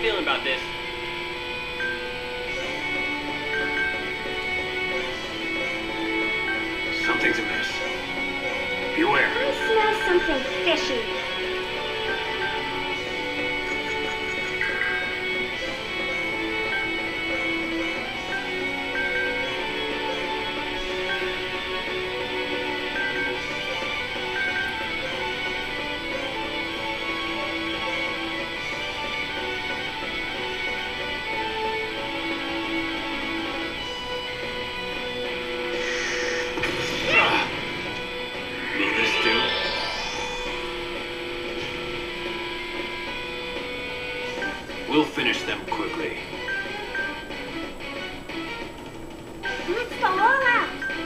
feeling about this. Something's amiss. Beware. I smell something fishy. Will this do? We'll finish them quickly. Let's go all out.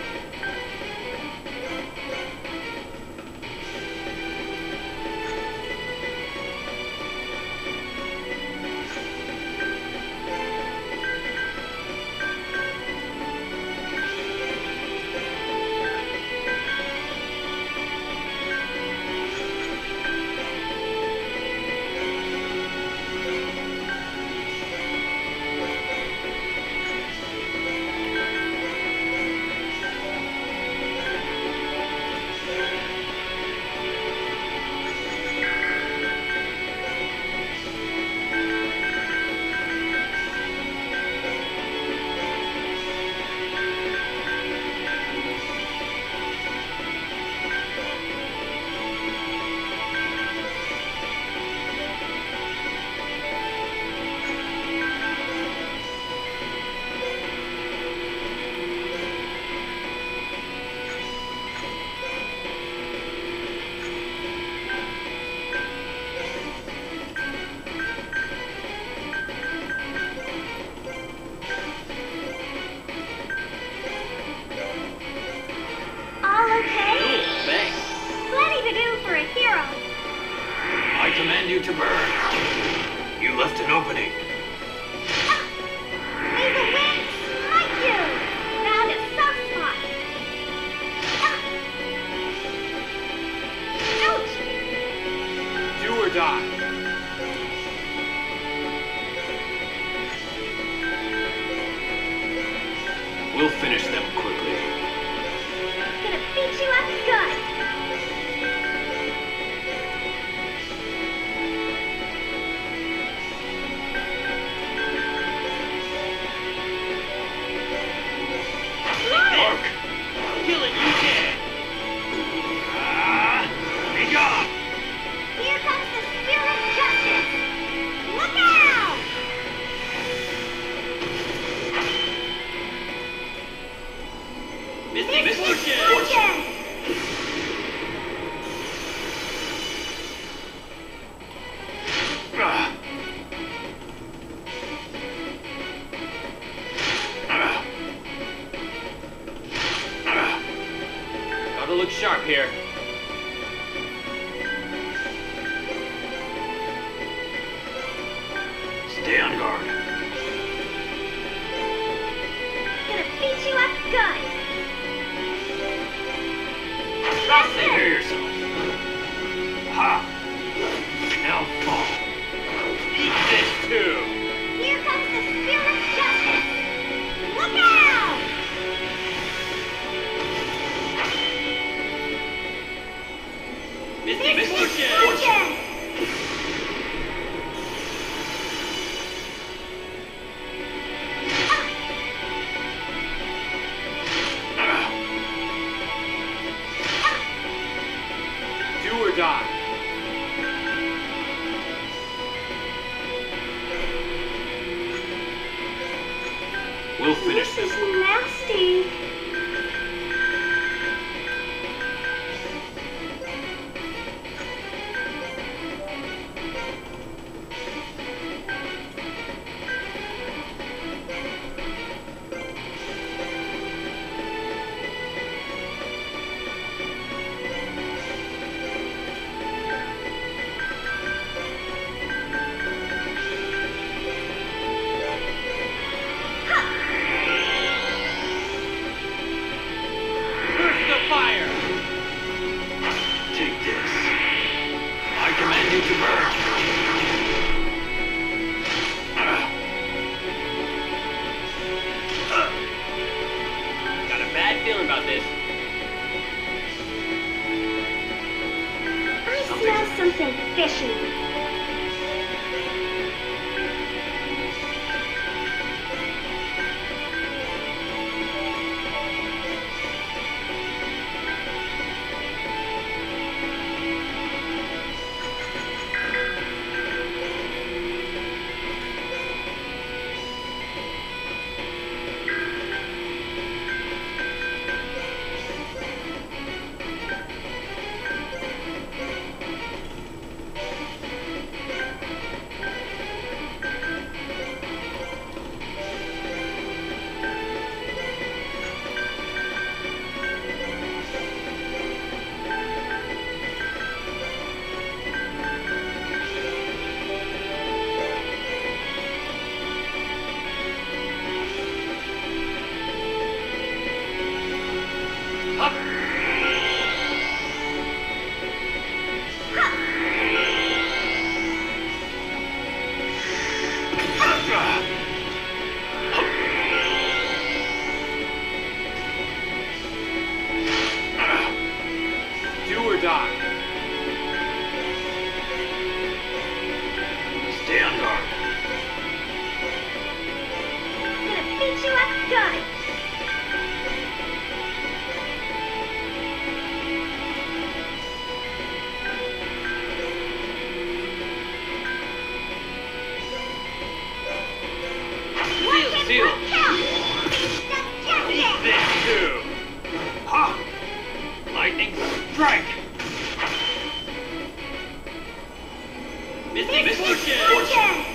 I command you to burn. You left an opening. May the wind smite you! Found a soft spot. Ouch! Do or die. We'll finish them quickly. Gonna beat you up good. Look! Kill it, you can! Be gone! Here comes the spirit of justice. Look out! Misfortune! Gotta look sharp here. Stay on guard. Gonna beat you up good. Prepare yourself. Ha! Now fall. Eat this too! Here comes the spirit of justice. Look out! Misfortune! Do or die. We'll finish This this. is nasty. something fishy. Do or die. Stay on guard. Gonna beat you up good. Seal. Eat this too. Ha! Lightning strike. Mystic Mystic Fortune. Fortune!